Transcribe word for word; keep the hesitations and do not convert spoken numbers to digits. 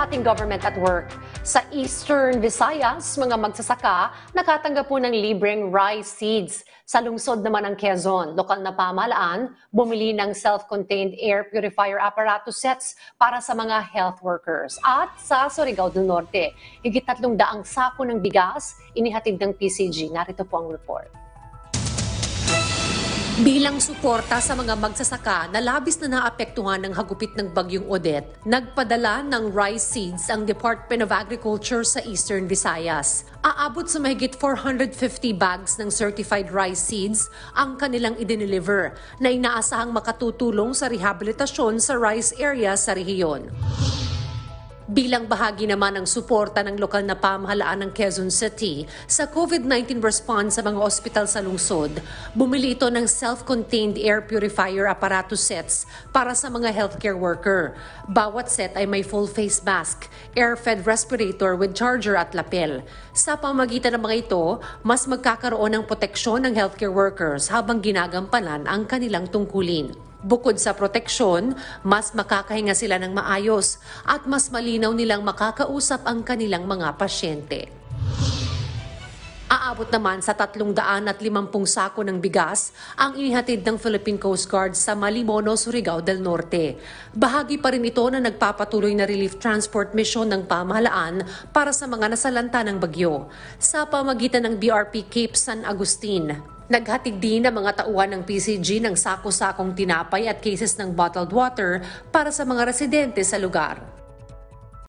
ating government at work. Sa Eastern Visayas, mga magsasaka nakatanggap po ng libreng rice seeds. Sa lungsod naman ng Quezon, lokal na pamahalaan bumili ng self-contained air purifier apparatus sets para sa mga health workers. At sa Surigao del Norte, higit tatlong daang sako ng bigas inihatid ng P C G. Narito po ang report. Bilang suporta sa mga magsasaka na labis na naapektuhan ng hagupit ng Bagyong Odette, nagpadala ng rice seeds ang Department of Agriculture sa Eastern Visayas. Aabot sa mahigit four hundred fifty bags ng certified rice seeds ang kanilang idineliver na inaasahang makatutulong sa rehabilitasyon sa rice area sa rehiyon. Bilang bahagi naman ng suporta ng lokal na pamahalaan ng Quezon City sa COVID nineteen response sa mga ospital sa lungsod, bumili ito ng self-contained air purifier apparatus sets para sa mga healthcare worker. Bawat set ay may full face mask, air-fed respirator with charger at lapel. Sa pamagitan ng mga ito, mas magkakaroon ng proteksyon ng healthcare workers habang ginagampanan ang kanilang tungkulin. Bukod sa proteksyon, mas makakahinga sila ng maayos at mas malinaw nilang makakausap ang kanilang mga pasyente. Aabot naman sa tatlong daan at limampung sako ng bigas ang inihatid ng Philippine Coast Guard sa Malimono, Surigao del Norte. Bahagi pa rin ito na nagpapatuloy na relief transport mission ng pamahalaan para sa mga nasalanta ng bagyo. Sa pamagitan ng B R P Cape San Agustin, naghatid din ang mga tauhan ng P C G ng sako-sakong tinapay at cases ng bottled water para sa mga residente sa lugar.